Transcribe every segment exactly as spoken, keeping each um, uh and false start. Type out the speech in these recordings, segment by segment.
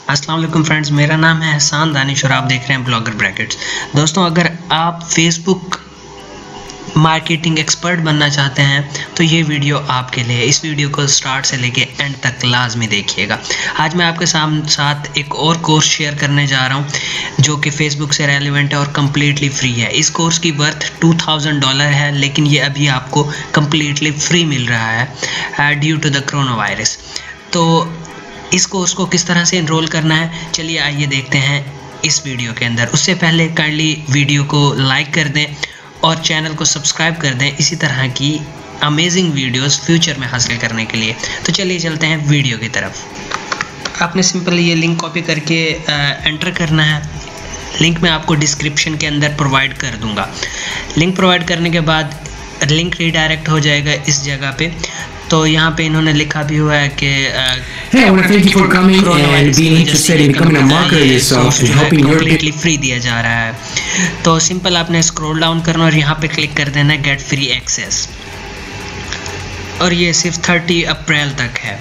अस्सलाम वालेकुम फ्रेंड्स, मेरा नाम है एहसान दानिश और आप देख रहे हैं ब्लॉगर ब्रैकेट्स। दोस्तों, अगर आप फेसबुक मार्केटिंग एक्सपर्ट बनना चाहते हैं तो ये वीडियो आपके लिए। इस वीडियो को स्टार्ट से लेके एंड तक लाजमी देखिएगा। आज मैं आपके साथ एक और कोर्स शेयर करने जा रहा हूँ जो कि फेसबुक से रेलिवेंट है और कम्प्लीटली फ्री है। इस कोर्स की वर्थ टू थाउजेंड डॉलर है, लेकिन ये अभी आपको कम्प्लीटली फ्री मिल रहा है due to the corona virus. तो इस कोर्स को किस तरह से इनरोल करना है, चलिए आइए देखते हैं इस वीडियो के अंदर। उससे पहले काइंडली वीडियो को लाइक कर दें और चैनल को सब्सक्राइब कर दें इसी तरह की अमेजिंग वीडियोस फ्यूचर में हासिल करने के लिए। तो चलिए चलते हैं वीडियो की तरफ। आपने सिंपल ये लिंक कॉपी करके एंटर करना है। लिंक मैं आपको डिस्क्रिप्शन के अंदर प्रोवाइड कर दूंगा। लिंक प्रोवाइड करने के बाद लिंक रीडायरेक्ट हो जाएगा इस जगह पे। तो यहाँ पे इन्होंने लिखा भी हुआ है कि Hey, I want to thank you for coming and being interested in becoming a marketer yourself and helping your completely free दिया जा रहा है। तो सिंपल आपने स्क्रॉल डाउन करना और यहाँ पे क्लिक कर देना गेट फ्री एक्सेस, और ये सिर्फ तीस अप्रैल तक है।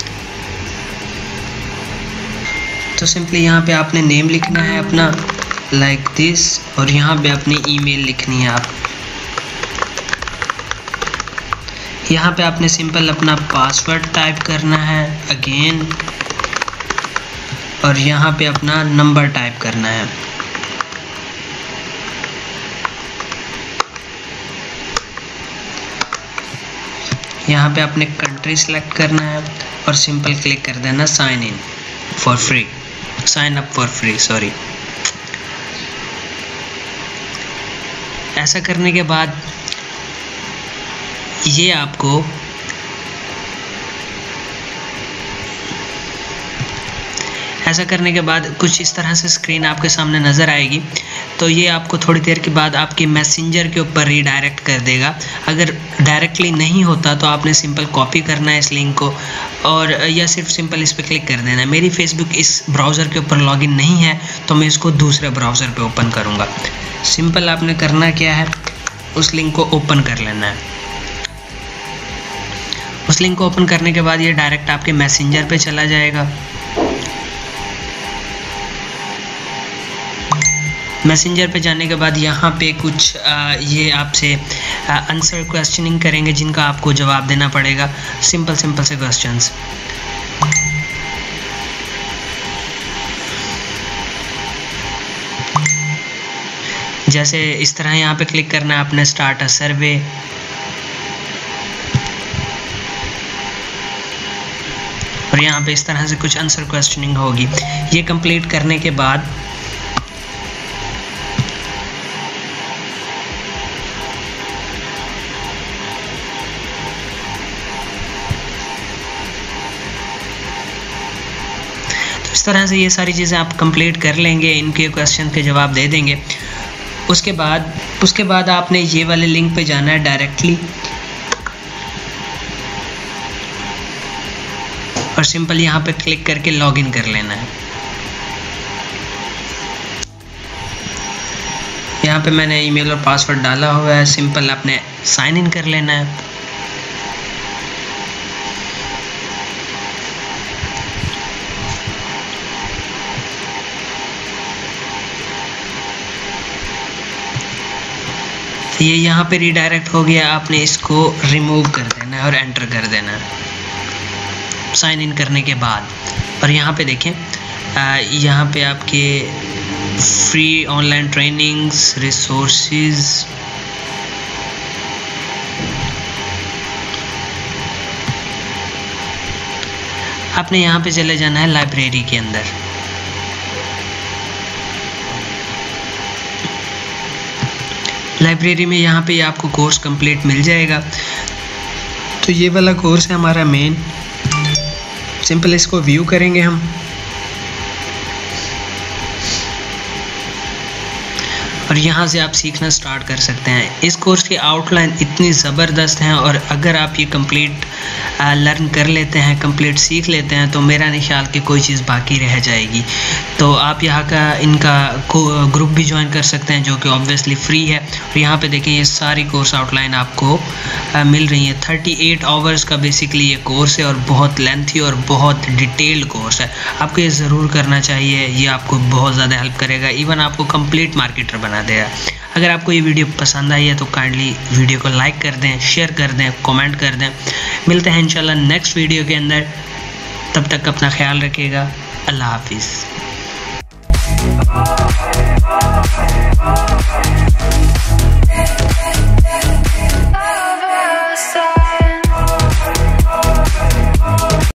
तो सिंपली यहाँ पे आपने नेम लिखना है अपना लाइक दिस, और यहाँ पे अपनी ईमेल लिखनी है आप। यहाँ पे आपने सिंपल अपना पासवर्ड टाइप करना है अगेन, और यहाँ पे अपना नंबर टाइप करना है। यहाँ पे आपने कंट्री सेलेक्ट करना है और सिंपल क्लिक कर देना sign in for free, sign up for free sorry. ऐसा करने के बाद ये आपको ऐसा करने के बाद कुछ इस तरह से स्क्रीन आपके सामने नज़र आएगी। तो ये आपको थोड़ी देर के बाद आपके मैसेंजर के ऊपर रीडायरेक्ट कर देगा। अगर डायरेक्टली नहीं होता तो आपने सिंपल कॉपी करना है इस लिंक को, और या सिर्फ सिंपल इस पर क्लिक कर देना है। मेरी फेसबुक इस ब्राउज़र के ऊपर लॉगिन नहीं है तो मैं इसको दूसरे ब्राउज़र पे ओपन करूँगा। सिंपल आपने करना क्या है, उस लिंक को ओपन कर लेना है। उस लिंक को ओपन करने के बाद ये डायरेक्ट आपके मैसेंजर पे चला जाएगा। मैसेंजर पे जाने के बाद यहाँ पे कुछ आ, ये आपसे आंसर क्वेश्चनिंग करेंगे जिनका आपको जवाब देना पड़ेगा। सिंपल सिंपल से क्वेश्चंस। जैसे इस तरह यहाँ पे क्लिक करना है आपने स्टार्ट अ सर्वे, और यहाँ पे इस तरह से कुछ आंसर क्वेश्चनिंग होगी। ये कंप्लीट करने के बाद तो इस तरह से ये सारी चीज़ें आप कंप्लीट कर लेंगे, इनके क्वेश्चन के जवाब दे देंगे। उसके बाद उसके बाद आपने ये वाले लिंक पे जाना है डायरेक्टली, और सिंपल यहाँ पे क्लिक करके लॉगिन कर लेना है। यहाँ पे मैंने ईमेल और पासवर्ड डाला हुआ है, सिंपल आपने साइन इन कर लेना है। ये यहाँ पे रीडायरेक्ट हो गया, आपने इसको रिमूव कर देना है और एंटर कर देना है साइन इन करने के बाद। और यहाँ पे देखें, यहाँ पे आपके फ्री ऑनलाइन ट्रेनिंग्स, रिसोर्सेज, आपने यहाँ पे चले जाना है लाइब्रेरी के अंदर। लाइब्रेरी में यहाँ पे आपको कोर्स कंप्लीट मिल जाएगा। तो ये वाला कोर्स है हमारा मेन। सिंपल इसको व्यू करेंगे हम, और यहाँ से आप सीखना स्टार्ट कर सकते हैं। इस कोर्स की आउटलाइन इतनी ज़बरदस्त है, और अगर आप ये कंप्लीट लर्न कर लेते हैं, कंप्लीट सीख लेते हैं, तो मेरा नहीं ख्याल कि कोई चीज़ बाकी रह जाएगी। तो आप यहाँ का इनका ग्रुप भी ज्वाइन कर सकते हैं जो कि ऑब्वियसली फ्री है। और यहाँ पे देखें ये सारी कोर्स आउटलाइन आपको आ, मिल रही है। थर्टी एट आवर्स का बेसिकली ये कोर्स है और बहुत लेंथी और बहुत डिटेल्ड कोर्स है। आपको ये ज़रूर करना चाहिए, ये आपको बहुत ज़्यादा हेल्प करेगा, इवन आपको कंप्लीट मार्केटर बना देगा। अगर आपको ये वीडियो पसंद आई है तो काइंडली वीडियो को लाइक कर दें, शेयर कर दें, कमेंट कर दें। मिलते हैं इंशाल्लाह नेक्स्ट वीडियो के अंदर। तब तक अपना ख्याल रखिएगा। अल्लाह हाफिज़।